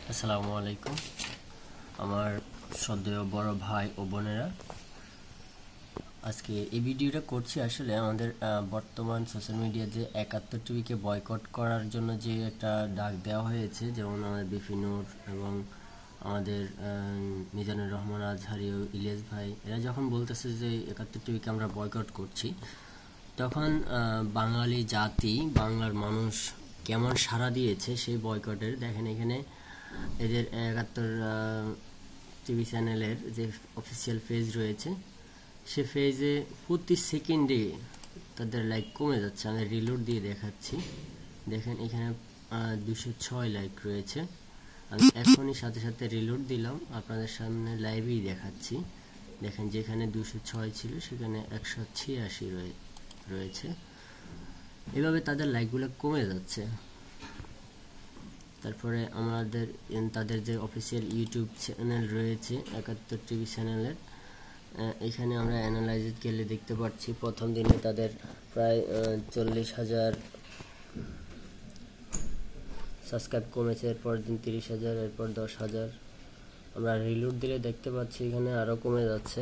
আসসালামু আলাইকুম আমার শ্রদ্ধেয় বড় ভাই ও বোনেরা, আজকে এই ভিডিওটা করছি আসলে আমাদের বর্তমান সোশ্যাল মিডিয়া যে ৭১ টিভিকে বয়কট করার জন্য যে একটা ডাক দেওয়া হয়েছে, যেমন আমাদের বিপিনুর এবং আমাদের মিজানুর রহমান আজহারি ও ইলিয়াস ভাই, এরা যখন বলতেছে যে ৭১ টিভিকে আমরা বয়কট করছি, তখন বাঙালি জাতি, বাংলার মানুষ কেমন সাড়া দিয়েছে সেই বয়কটের। দেখেন এখানে এদের ৭১ টিভি চ্যানেলের যে অফিসিয়াল পেজ রয়েছে, সে পেজে প্রতি সেকেন্ডে তাদের লাইক কমে যাচ্ছে। আমি রিলোড দিয়ে দেখাচ্ছি। দেখেন এখানে ২০৬ লাইক রয়েছে। আমি এখনই সাথে সাথে রিলোড দিলাম, আপনাদের সামনে লাইভেই দেখাচ্ছি। দেখেন যেখানে ২০৬ ছিল সেখানে ১৮৬ রয়েছে। এভাবে তাদের লাইকগুলো কমে যাচ্ছে। তারপরে তাদের যে অফিসিয়াল ইউটিউব চ্যানেল রয়েছে ৭১ টিভি চ্যানেলের, এখানে আমরা অ্যানালাইজ গেলে দেখতে পাচ্ছি প্রথম দিনে তাদের প্রায় ৪০,০০০ সাবস্ক্রাইব কমেছে, এরপর দিন ৩০,০০০, এরপর ১০,০০০। আমরা রিলোড দিলে দেখতে পাচ্ছি এখানে আরও কমে যাচ্ছে।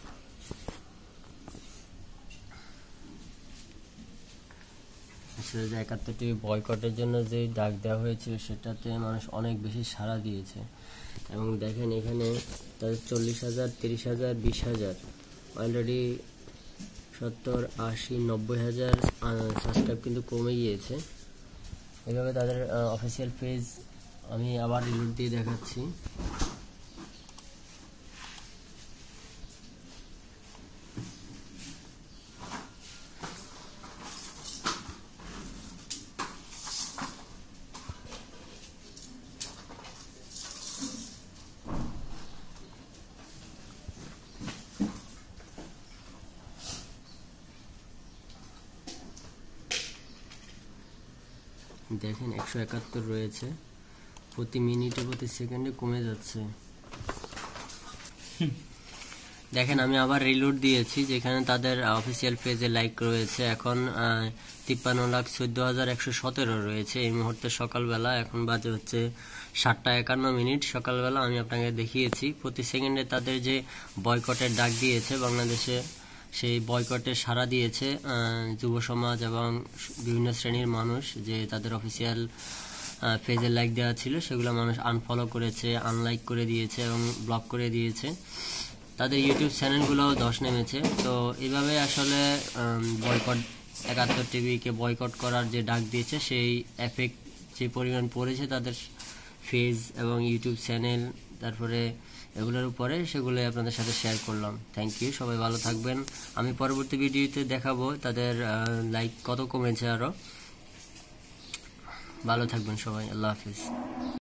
আসলে যে ৭১ টিভি বয়কটের জন্য যে ডাক দেওয়া হয়েছিল সেটাতে মানুষ অনেক বেশি সাড়া দিয়েছে। এবং দেখেন এখানে তাদের ৪০,০০০, ৩০,০০০, ২০,০০০, অলরেডি ৭০, ৮০, ৯০,০০০ সাবস্ক্রাইব কিন্তু কমে গিয়েছে। এভাবে তাদের অফিসিয়াল পেজ আমি আবার রিলোড দিয়ে দেখাচ্ছি। দেখেন ১৭১ রয়েছে, প্রতি মিনিটে প্রতি সেকেন্ডে কমে যাচ্ছে। দেখেন আমি আবার রিলোড দিয়েছি, যেখানে তাদের অফিসিয়াল পেজে লাইক রয়েছে এখন ৫৩,১৪,১১৭ রয়েছে এই মুহূর্তে সকালবেলা। এখন বাজে হচ্ছে ৭টা ৫১ সকালবেলা। আমি আপনাকে দেখিয়েছি প্রতি সেকেন্ডে তাদের যে বয়কটের ডাক দিয়েছে বাংলাদেশে, সেই বয়কটে সাড়া দিয়েছে যুব সমাজ এবং বিভিন্ন শ্রেণীর মানুষ। যে তাদের অফিসিয়াল পেজে লাইক দেওয়া ছিল সেগুলো মানুষ আনফলো করেছে, আনলাইক করে দিয়েছে এবং ব্লক করে দিয়েছে। তাদের ইউটিউব চ্যানেলগুলোও ধস নেমেছে। তো এইভাবে আসলে বয়কট ৭১ টিভিকে বয়কট করার যে ডাক দিয়েছে সেই এফেক্ট যে পরিমাণ পড়েছে তাদের পেজ এবং ইউটিউব চ্যানেল, তারপরে এগুলোর উপরে, সেগুলো আপনাদের সাথে শেয়ার করলাম। থ্যাংক ইউ, সবাই ভালো থাকবেন। আমি পরবর্তী ভিডিওতে দেখাবো তাদের লাইক কত কমেছে আরও। ভালো থাকবেন সবাই, আল্লাহ হাফিজ।